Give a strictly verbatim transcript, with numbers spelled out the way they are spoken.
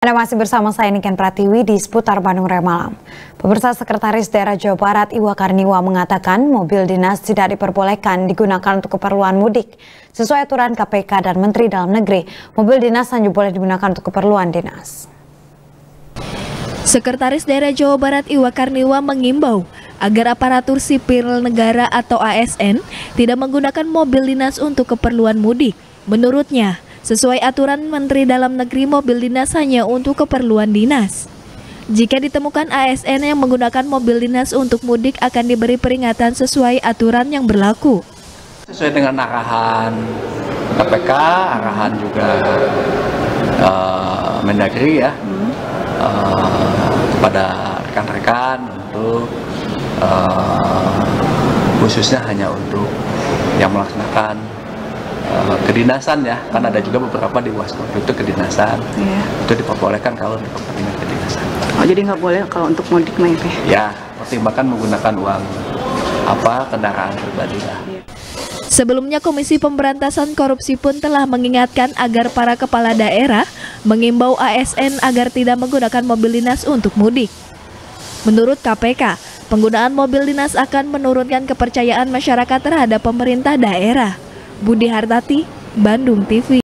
Anda masih bersama saya Niken Pratiwi di seputar Bandung Raya Malam. Pemirsa, Sekretaris Daerah Jawa Barat Iwa Karniwa mengatakan mobil dinas tidak diperbolehkan digunakan untuk keperluan mudik. Sesuai aturan K P K dan Menteri Dalam Negeri, mobil dinas hanya boleh digunakan untuk keperluan dinas. Sekretaris Daerah Jawa Barat Iwa Karniwa mengimbau agar aparatur sipil negara atau A S N tidak menggunakan mobil dinas untuk keperluan mudik. Menurutnya, sesuai aturan Menteri Dalam Negeri, mobil dinas hanya untuk keperluan dinas. Jika ditemukan A S N yang menggunakan mobil dinas untuk mudik akan diberi peringatan sesuai aturan yang berlaku. Sesuai dengan arahan K P K, arahan juga uh, Mendagri ya, uh, kepada rekan-rekan untuk uh, khususnya hanya untuk yang melaksanakan uh, kedinasan ya, kan ada juga beberapa di Waskop itu kedinasan, yeah. Itu diperbolehkan kalau untuk kepentingan kedinasan. Oh, jadi nggak boleh kalau untuk mudik mah ya? Ya, pertimbangkan menggunakan uang apa kendaraan pribadi lah. Yeah. Sebelumnya, Komisi Pemberantasan Korupsi pun telah mengingatkan agar para kepala daerah mengimbau A S N agar tidak menggunakan mobil dinas untuk mudik. Menurut K P K, penggunaan mobil dinas akan menurunkan kepercayaan masyarakat terhadap pemerintah daerah. Budi Hartati, Bandung T V.